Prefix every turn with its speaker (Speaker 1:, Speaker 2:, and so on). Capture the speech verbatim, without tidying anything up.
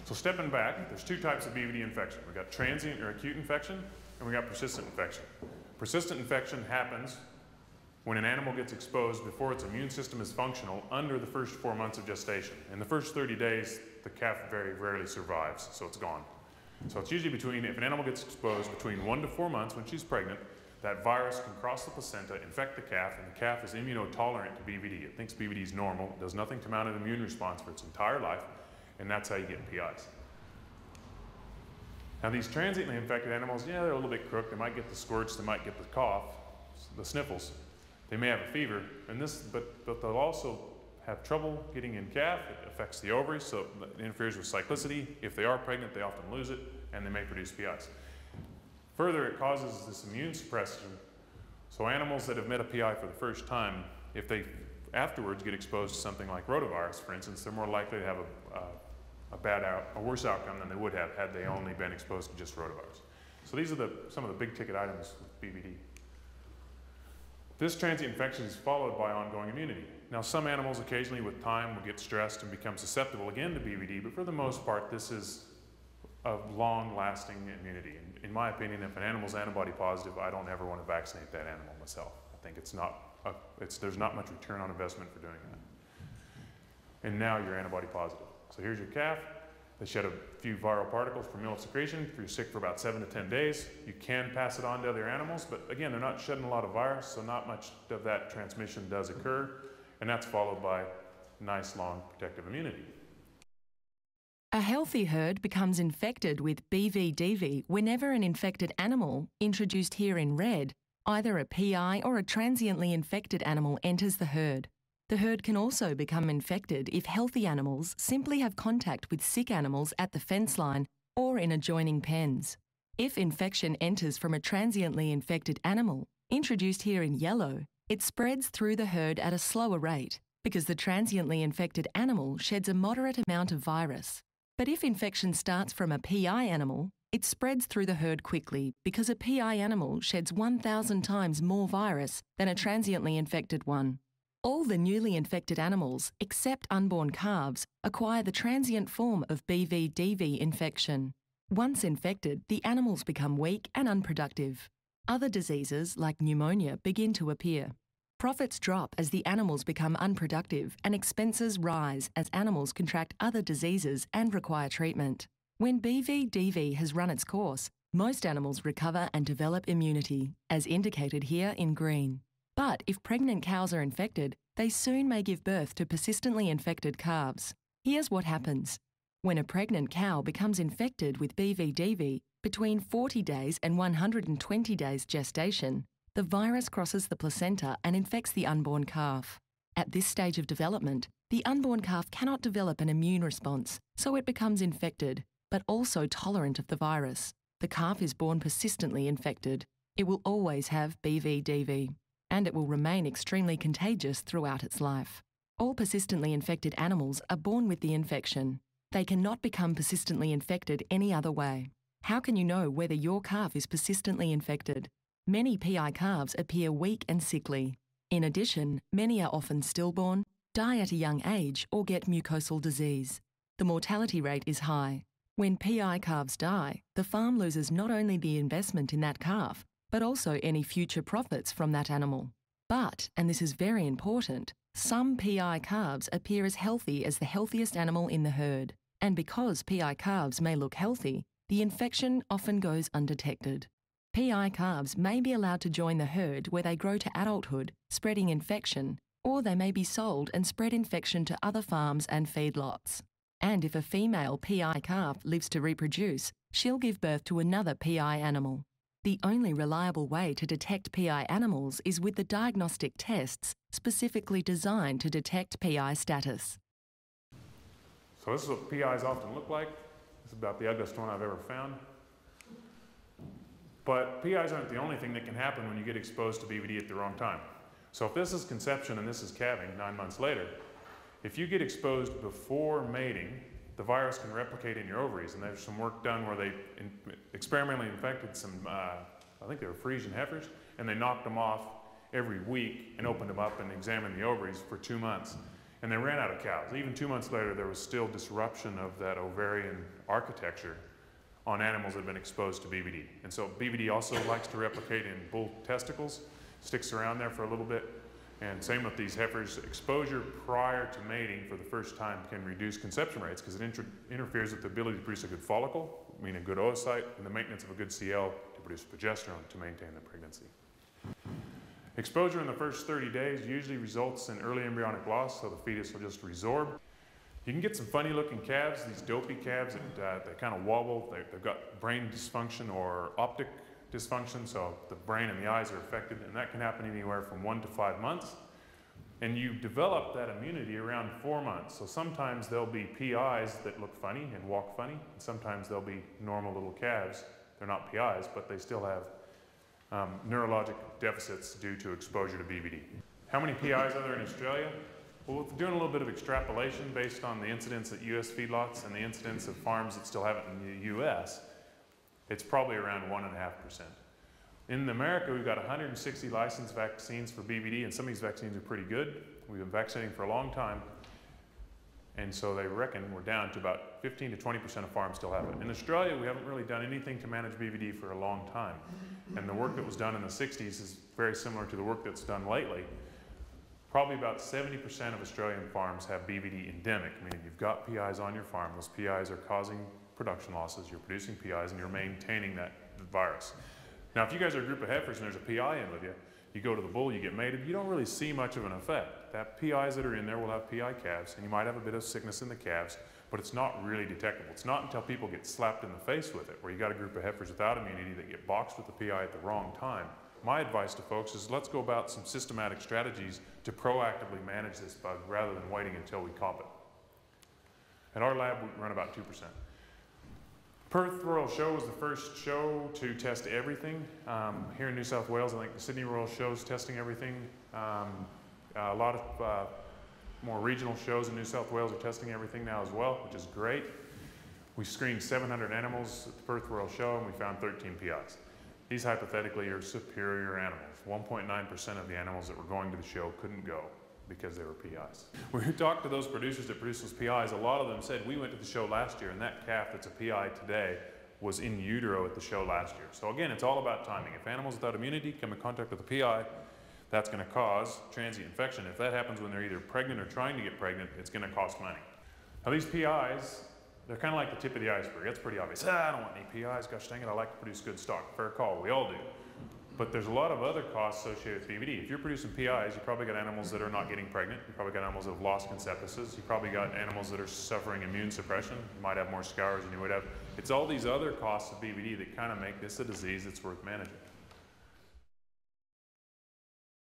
Speaker 1: So stepping back, there's two types of B V D infection. We've got transient or acute infection, and we got persistent infection. Persistent infection happens when an animal gets exposed before its immune system is functional under the first four months of gestation. In the first thirty days, the calf very rarely survives, so it's gone. So it's usually between, if an animal gets exposed between one to four months when she's pregnant, that virus can cross the placenta, infect the calf, and the calf is immunotolerant to B V D. It thinks B V D is normal, it does nothing to mount an immune response for its entire life, and that's how you get P Is. Now these transiently infected animals, yeah, they're a little bit crooked. They might get the squirts, they might get the cough, the sniffles. They may have a fever, and this, but, but they'll also have trouble getting in calf. It affects the ovaries, so it interferes with cyclicity. If they are pregnant, they often lose it, and they may produce P Is. Further, it causes this immune suppression. So animals that have met a P I for the first time, if they afterwards get exposed to something like rotavirus, for instance, they're more likely to have a, a, a bad out, a worse outcome than they would have had they only been exposed to just rotavirus. So these are the, some of the big ticket items with B V D. This transient infection is followed by ongoing immunity. Now some animals occasionally with time will get stressed and become susceptible again to B V D, but for the most part this is a long-lasting immunity. In, in my opinion, if an animal's antibody positive, I don't ever want to vaccinate that animal myself. I think it's not, a, it's, there's not much return on investment for doing that. And now you're antibody positive. So here's your calf. They shed a few viral particles from milk secretion. If you're sick for about seven to ten days, you can pass it on to other animals, but again, they're not shedding a lot of virus, so not much of that transmission does occur, and that's followed by nice, long, protective immunity.
Speaker 2: A healthy herd becomes infected with B V D V whenever an infected animal, introduced here in red, either a P I or a transiently infected animal enters the herd. The herd can also become infected if healthy animals simply have contact with sick animals at the fence line or in adjoining pens. If infection enters from a transiently infected animal, introduced here in yellow, it spreads through the herd at a slower rate because the transiently infected animal sheds a moderate amount of virus. But if infection starts from a P I animal, it spreads through the herd quickly because a P I animal sheds one thousand times more virus than a transiently infected one. All the newly infected animals, except unborn calves, acquire the transient form of B V D V infection. Once infected, the animals become weak and unproductive. Other diseases, like pneumonia, begin to appear. Profits drop as the animals become unproductive and expenses rise as animals contract other diseases and require treatment. When B V D V has run its course, most animals recover and develop immunity, as indicated here in green. But if pregnant cows are infected, they soon may give birth to persistently infected calves. Here's what happens. When a pregnant cow becomes infected with B V D V between forty days and one hundred twenty days gestation, the virus crosses the placenta and infects the unborn calf. At this stage of development, the unborn calf cannot develop an immune response, so it becomes infected, but also tolerant of the virus. The calf is born persistently infected. It will always have B V D V, and it will remain extremely contagious throughout its life. All persistently infected animals are born with the infection. They cannot become persistently infected any other way. How can you know whether your calf is persistently infected? Many P I calves appear weak and sickly. In addition, many are often stillborn, die at a young age, or get mucosal disease. The mortality rate is high. When P I calves die, the farm loses not only the investment in that calf, but also any future profits from that animal. But, and this is very important, some P I calves appear as healthy as the healthiest animal in the herd. And because P I calves may look healthy, the infection often goes undetected. P I calves may be allowed to join the herd where they grow to adulthood, spreading infection, or they may be sold and spread infection to other farms and feedlots. And if a female P I calf lives to reproduce, she'll give birth to another P I animal. The only reliable way to detect P I animals is with the diagnostic tests specifically designed to detect P I status.
Speaker 1: So this is what P Is often look like. This is about the ugliest one I've ever found. But P Is aren't the only thing that can happen when you get exposed to B V D at the wrong time. So if this is conception and this is calving nine months later, if you get exposed before mating, the virus can replicate in your ovaries. And there's some work done where they in, experimentally infected some, uh, I think they were Frisian heifers, and they knocked them off every week and opened them up and examined the ovaries for two months. And they ran out of cows. Even two months later, there was still disruption of that ovarian architecture on animals that have been exposed to B V D. And so B V D also likes to replicate in bull testicles, sticks around there for a little bit. And same with these heifers. Exposure prior to mating for the first time can reduce conception rates because it inter interferes with the ability to produce a good follicle, meaning a good oocyte, and the maintenance of a good C L to produce progesterone to maintain the pregnancy. Exposure in the first thirty days usually results in early embryonic loss, so the fetus will just resorb. You can get some funny looking calves, these dopey calves that uh, they kind of wobble. They, they've got brain dysfunction or optic dysfunction, so the brain and the eyes are affected, and that can happen anywhere from one to five months. And you develop that immunity around four months. So sometimes there'll be P Is that look funny and walk funny, and sometimes there'll be normal little calves. They're not P Is, but they still have um, neurologic deficits due to exposure to B V D. How many P Is are there in Australia? Well, we're doing a little bit of extrapolation based on the incidence at U S feedlots and the incidence of farms that still have it in the U S, it's probably around one and a half percent. In America, we've got one hundred sixty licensed vaccines for B V D, and some of these vaccines are pretty good. We've been vaccinating for a long time, and so they reckon we're down to about fifteen to twenty percent of farms still have it. In Australia, we haven't really done anything to manage B V D for a long time, and the work that was done in the sixties is very similar to the work that's done lately. Probably about seventy percent of Australian farms have B V D endemic, meaning you've got P Is on your farm. Those P Is are causing production losses. You're producing P Is and you're maintaining that virus. Now, if you guys are a group of heifers and there's a P I in with you, you go to the bull, you get mated, you don't really see much of an effect. That P Is that are in there will have P I calves, and you might have a bit of sickness in the calves, but it's not really detectable. It's not until people get slapped in the face with it, where you got a group of heifers without immunity that get boxed with the P I at the wrong time. My advice to folks is let's go about some systematic strategies to proactively manage this bug rather than waiting until we cop it. At our lab, we run about two percent. Perth Royal Show was the first show to test everything. Um, here in New South Wales, I think the Sydney Royal Show is testing everything. Um, a lot of uh, more regional shows in New South Wales are testing everything now as well, which is great. We screened seven hundred animals at the Perth Royal Show, and we found thirteen P Is. These hypothetically are superior animals. one point nine percent of the animals that were going to the show couldn't go because they were P Is. When we talked to those producers that produce those P Is, a lot of them said, we went to the show last year and that calf that's a P I today was in utero at the show last year. So again, it's all about timing. If animals without immunity come in contact with a P I, that's gonna cause transient infection. If that happens when they're either pregnant or trying to get pregnant, it's gonna cost money. Now these P Is, they're kind of like the tip of the iceberg. That's pretty obvious. Ah, I don't want any P Is, gosh dang it, I like to produce good stock. Fair call, we all do. But there's a lot of other costs associated with B V D. If you're producing P Is, you probably got animals that are not getting pregnant. You probably got animals that have lost conceptuses. You probably got animals that are suffering immune suppression. You might have more scours than you would have. It's all these other costs of B V D that kind of make this a disease that's worth managing.